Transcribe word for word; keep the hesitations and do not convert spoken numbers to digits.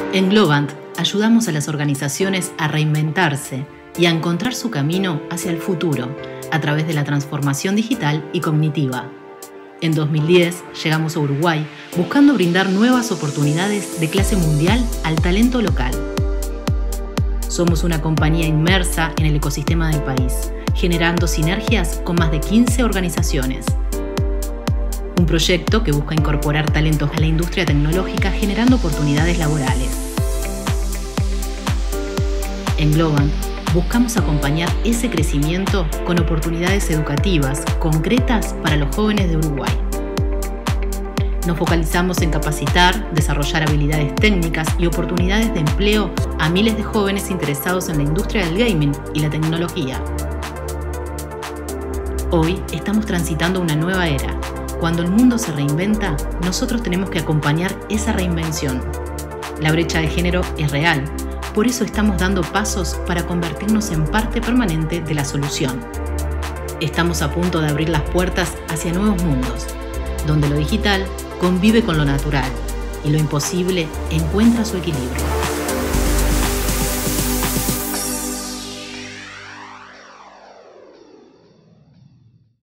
En Globant ayudamos a las organizaciones a reinventarse y a encontrar su camino hacia el futuro a través de la transformación digital y cognitiva. En dos mil diez llegamos a Uruguay buscando brindar nuevas oportunidades de clase mundial al talento local. Somos una compañía inmersa en el ecosistema del país, generando sinergias con más de quince organizaciones. Un proyecto que busca incorporar talentos a la industria tecnológica generando oportunidades laborales. En Globant buscamos acompañar ese crecimiento con oportunidades educativas concretas para los jóvenes de Uruguay. Nos focalizamos en capacitar, desarrollar habilidades técnicas y oportunidades de empleo a miles de jóvenes interesados en la industria del gaming y la tecnología. Hoy estamos transitando una nueva era. Cuando el mundo se reinventa, nosotros tenemos que acompañar esa reinvención. La brecha de género es real, por eso estamos dando pasos para convertirnos en parte permanente de la solución. Estamos a punto de abrir las puertas hacia nuevos mundos, donde lo digital convive con lo natural y lo imposible encuentra su equilibrio.